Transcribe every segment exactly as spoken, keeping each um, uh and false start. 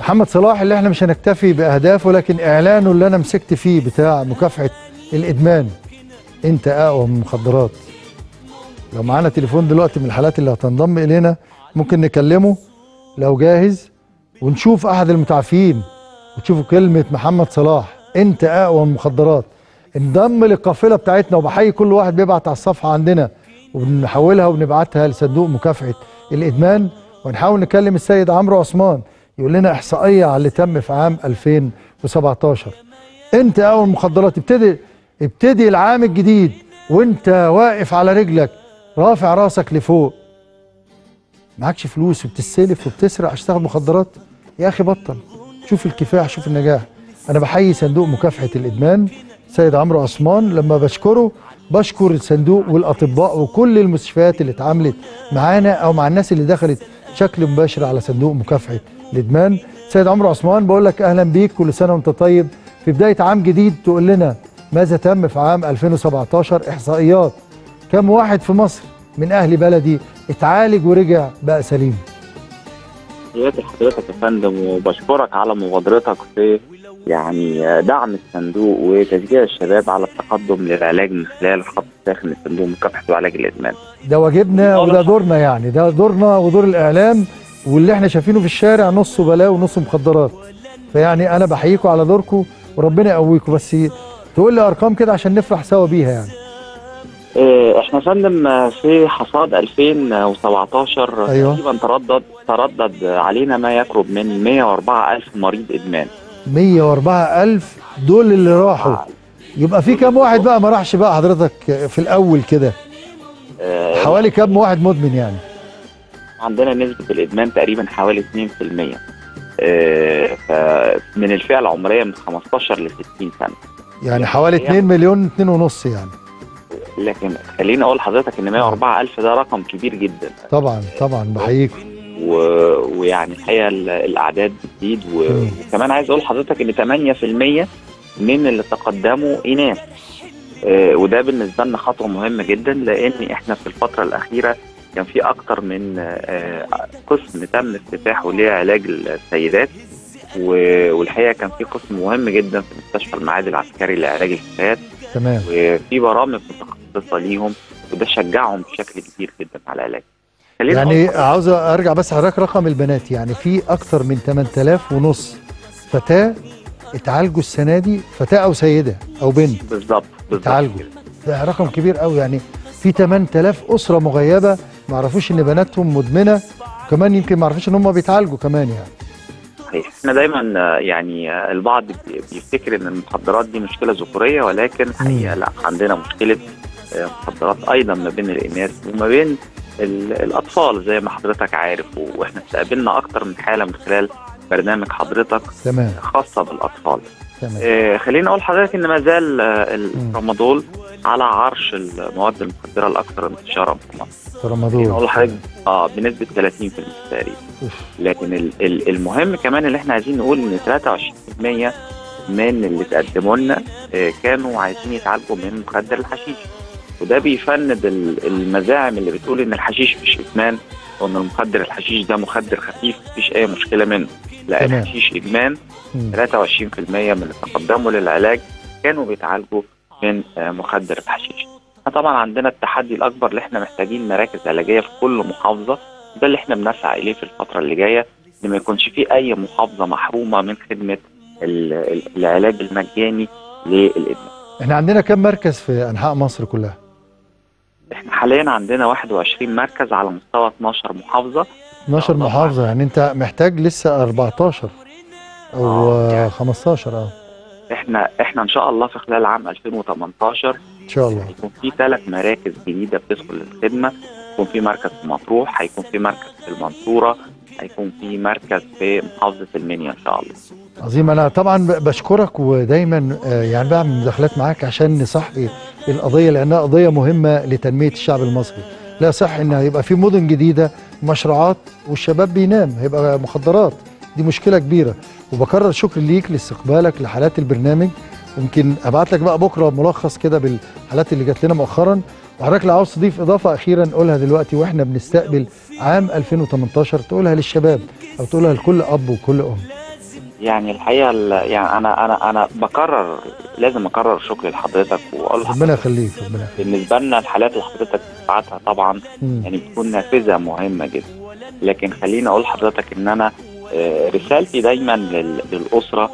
محمد صلاح اللي احنا مش هنكتفي باهدافه، لكن اعلانه اللي انا مسكت فيه بتاع مكافحه الادمان، انت اقوى من المخدرات. لو معانا تليفون دلوقتي من الحالات اللي هتنضم الينا ممكن نكلمه لو جاهز، ونشوف احد المتعافين وتشوفوا كلمه محمد صلاح انت اقوى من المخدرات. انضم للقافله بتاعتنا، وبحيي كل واحد بيبعت على الصفحه عندنا وبنحولها وبنبعتها لصندوق مكافحه الادمان. ونحاول نكلم السيد عمرو عثمان يقول لنا احصائيه على اللي تم في عام ألفين وسبعتاشر. انت اول مخدرات، ابتدي ابتدي العام الجديد وانت واقف على رجلك رافع راسك لفوق، معكش فلوس وبتستلف وبتسرق عشان تاخد مخدرات. يا اخي بطل، شوف الكفاح شوف النجاح. انا بحيي صندوق مكافحه الادمان سيد عمرو عثمان، لما بشكره بشكر الصندوق والاطباء وكل المستشفيات اللي اتعاملت معانا او مع الناس اللي دخلت بشكل مباشر على صندوق مكافحه الادمان. سيد عمرو عثمان بقول لك اهلا بيك، كل سنه وانت طيب. في بدايه عام جديد تقول لنا ماذا تم في عام ألفين وسبعتاشر، احصائيات كم واحد في مصر من اهل بلدي اتعالج ورجع بقى سليم. تحياتي لحضرتك يا فندم، وبشكرك على مبادرتك في يعني دعم الصندوق وتشجيع الشباب على التقدم للعلاج من خلال الخط الساخن للصندوق مكافحه وعلاج الادمان. ده واجبنا وده دورنا، يعني ده دورنا ودور الاعلام، واللي احنا شايفينه في الشارع نصه بلاء ونصه مخدرات. فيعني انا بحييكم على دوركم وربنا يقويكم. بس تقول لي ارقام كده عشان نفرح سوا بيها. يعني احنا فندم في حصاد ألفين وسبعتاشر أيوة. تقريبا تردد تردد علينا ما يقرب من مية وأربعة ألف مريض ادمان. مية وأربعة ألف دول اللي راحوا. يبقى في كام واحد بقى ما راحش بقى حضرتك في الاول كده؟ اه حوالي كام واحد مدمن يعني؟ عندنا نسبه الادمان تقريبا حوالي اتنين في المية اه من الفئه العمريه من خمستاشر ل ستين سنه، يعني حوالي اتنين مليون اتنين ونص يعني. لكن خليني اقول لحضرتك ان مية وأربعة ألف ده رقم كبير جدا. طبعا طبعا بحييكم. و... ويعني الحقيقه الاعداد بتزيد و... وكمان عايز اقول لحضرتك ان تمانية في المية من اللي تقدموا اناث، آه وده بالنسبه لنا خطوه مهمه جدا، لان احنا في الفتره الاخيره كان في اكتر من آه قسم تم افتتاحه لعلاج السيدات، و... والحقيقه كان في قسم مهم جدا في مستشفى المعهد العسكري لعلاج الفتيات. تمام. وفي برامج متخصصه ليهم، وده شجعهم بشكل كبير جدا على العلاج. يعني عاوز ارجع بس حضرتك رقم البنات، يعني في اكتر من تمن تلاف ونص فتاه اتعالجوا السنه دي، فتاه او سيده او بنت بالظبط اتعالجوا. ده رقم كبير قوي. يعني في تمن تلاف اسره مغيبه ما يعرفوش ان بناتهم مدمنه، وكمان يمكن ما يعرفوش ان هم بيتعالجوا كمان. يعني صحيح. احنا دايما يعني البعض بيفتكر ان المخدرات دي مشكله ذكوريه، ولكن الحقيقه لا، عندنا مشكله مخدرات ايضا ما بين الاناث وما بين الاطفال زي ما حضرتك عارف، واحنا استقبلنا اكتر من حاله من خلال برنامج حضرتك. تمام. خاصه بالاطفال. تمام. آه خليني اقول لحضرتك ان ما زال آه الترامادول على عرش المواد المخدره الاكثر انتشارا في مصر. ترامادول اقول لحضرتك اه بنسبه ثلاثين في المية تقريبا. لكن ال ال المهم كمان اللي احنا عايزين نقول ان ثلاثة وعشرين في المية من اللي تقدموا لنا آه كانوا عايزين يتعالجوا من مخدر الحشيش، وده بيفند المزاعم اللي بتقول ان الحشيش مش ادمان، وان المخدر الحشيش ده مخدر خفيف مفيش اي مشكله منه. لا، الحشيش ادمان. ثلاثة وعشرين في المية من اللي تقدموا للعلاج كانوا بيتعالجوا من مخدر الحشيش. طبعا عندنا التحدي الاكبر اللي احنا محتاجين مراكز علاجيه في كل محافظه، ده اللي احنا بنسعى اليه في الفتره اللي جايه، ان ما يكونش في اي محافظه محرومه من خدمه العلاج المجاني للادمان. احنا عندنا كم مركز في انحاء مصر كلها؟ احنا حاليا عندنا واحد وعشرين مركز على مستوى اتناشر محافظة. اتناشر محافظة، يعني انت محتاج لسه أربعتاشر او آه يعني خمستاشر. اه احنا احنا ان شاء الله في خلال عام ألفين وتمنتاشر ان شاء الله هيكون في ثلاث مراكز جديدة بتدخل للخدمة. هيكون في مركز في مطروح، هيكون في مركز في المنصورة، هيكون في مركز في محافظة المنيا ان شاء الله. عظيم. انا طبعا بشكرك، ودايما يعني بعمل مداخلات معاك عشان نصحي القضيه، لانها قضيه مهمه لتنميه الشعب المصري. لا صح ان هيبقى في مدن جديده مشروعات والشباب بينام، هيبقى مخدرات، دي مشكله كبيره. وبكرر شكر ليك لاستقبالك لحالات البرنامج. يمكن ابعت لك بقى بكره ملخص كده بالحالات اللي جات لنا مؤخرا. وحضرتك لو عاوز تضيف اضافه اخيرا قولها دلوقتي، واحنا بنستقبل عام ألفين وتمنتاشر تقولها للشباب او تقولها لكل اب وكل ام. يعني الحقيقه ال- يعني انا انا انا بكرر، لازم اكرر شكري لحضرتك واقول ربنا لحضرتك يخليك، ربنا يخليك. بالنسبه لنا الحالات اللي حضرتك بتبعتها طبعا مم. يعني بتكون نافذه مهمه جدا، لكن خليني اقول لحضرتك ان انا آه، رسالتي دايما لل- للاسره،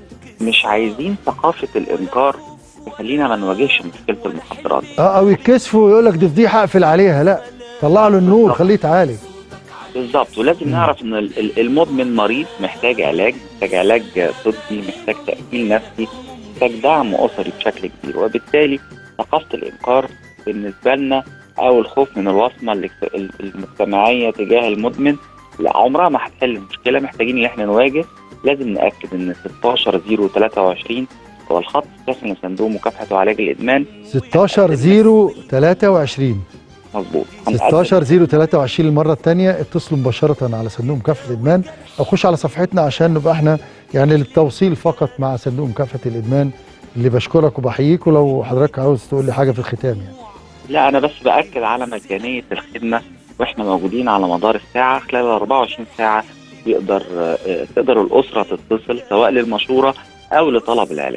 مش عايزين ثقافه الانكار تخلينا ما نواجهش مشكله المخدرات. اه او يتكسفوا ويقول لك دي فضيحه اقفل عليها، لا طلع له النور بالظبط. خليه يتعالج. بالظبط، ولازم مم. نعرف ان ال- ال- المدمن مريض محتاج علاج، محتاج علاج طبي، محتاج تأهيل نفسي، محتاج دعم أسري بشكل كبير، وبالتالي ثقافة الإنكار بالنسبة لنا أو الخوف من الوصمة الاجت- ال- المجتمعية تجاه المدمن لا عمرها ما هتحل المشكلة. محتاجين إن احنا نواجه، لازم نأكد إن ستاشر صفر تلاتة وعشرين هو الخط الساخن لصندوق مكافحة وعلاج الإدمان. ستاشر صفر تلاتة وعشرين مظبوط. ستاشر صفر تلاتة وعشرين المره الثانيه، اتصلوا مباشره على صندوق مكافحه الادمان او خش على صفحتنا عشان نبقى احنا يعني للتوصيل فقط مع صندوق مكافحه الادمان، اللي بشكرك وبحييك. ولو حضرتك عاوز تقول لي حاجه في الختام يعني. لا أنا بس بأكد على مجانية الخدمة، وإحنا موجودين على مدار الساعة خلال أربعة وعشرين ساعة. يقدر آه، تقدر الأسرة تتصل سواء للمشورة أو لطلب العلاج.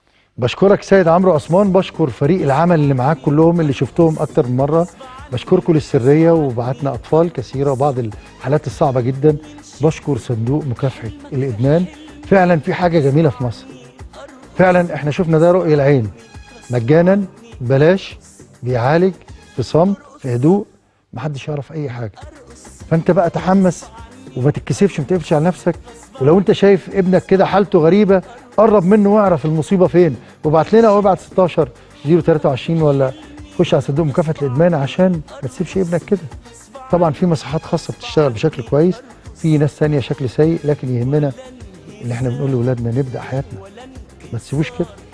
بشكرك سيد عمرو عثمان، بشكر فريق العمل اللي معاك كلهم اللي شفتهم اكتر من مره، بشكركم للسريه وبعتنا اطفال كثيره وبعض الحالات الصعبه جدا. بشكر صندوق مكافحه الادمان، فعلا في حاجه جميله في مصر، فعلا احنا شفنا ده رؤيه العين، مجانا بلاش، بيعالج في صمت في هدوء، محدش يعرف اي حاجه. فانت بقى تحمس وما تتكسفش، ما تقفش على نفسك. ولو انت شايف ابنك كده حالته غريبه قرب منه واعرف المصيبه فين، وابعت لنا او ابعت ستاشر صفر تلاتة وعشرين ولا خش على صندوق مكافحه الادمان عشان ما تسيبش ابنك كده. طبعا في مصحات خاصه بتشتغل بشكل كويس، في ناس ثانيه شكل سيء، لكن يهمنا ان احنا بنقول لاولادنا نبدا حياتنا، ما تسيبوش كده.